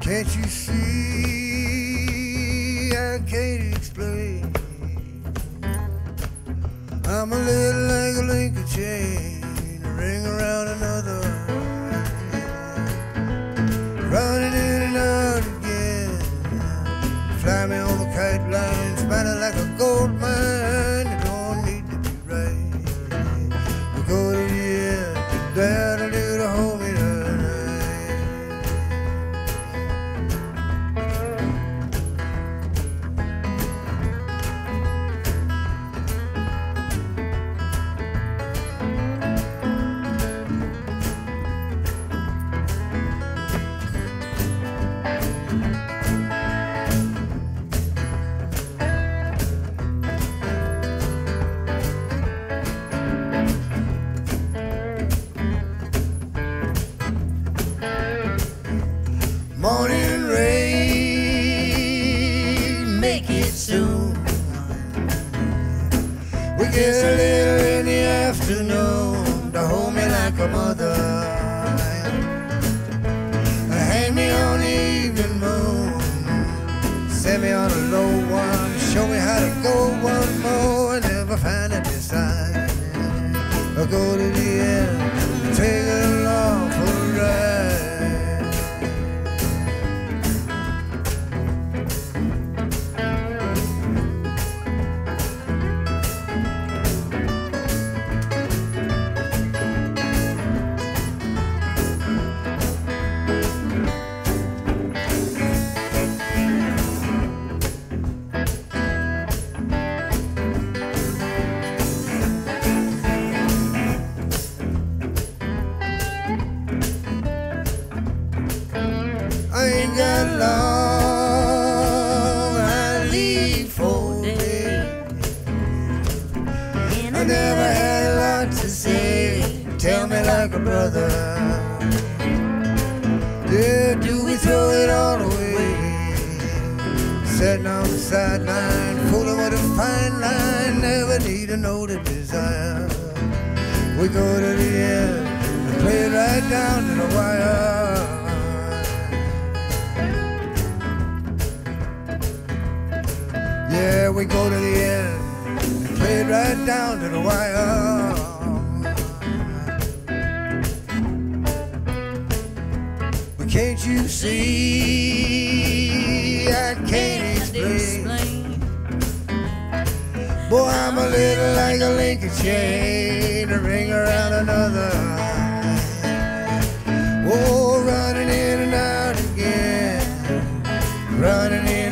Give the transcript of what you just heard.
Can't you see? I can't explain. I'm a little like a link of chain, a ring around another, running in and out again. Fly me on the kite line, spanning like a gold mine. You don't need to be right. We'll go to the end, down to do the hold me tonight. Morning rain, make it soon. We get a little in the afternoon to hold me like a mother. Hang me on the evening moon, set me on a low one, show me how to go one more and never find a design. I'll go to the end, take it along for a ride. I ain't got long, I leave for day. I never had a lot to say, tell me like a brother. Yeah, do we throw it all away? Sitting on the sideline, fooling with a fine line, never need a note of desire. We go to the end, and play it right down to the wire. Yeah, we go to the end and play it right down to the wire. But can't you see? I can't explain. Boy, I'm a little like a link of chain, a ring around another. Oh, running in and out again, running in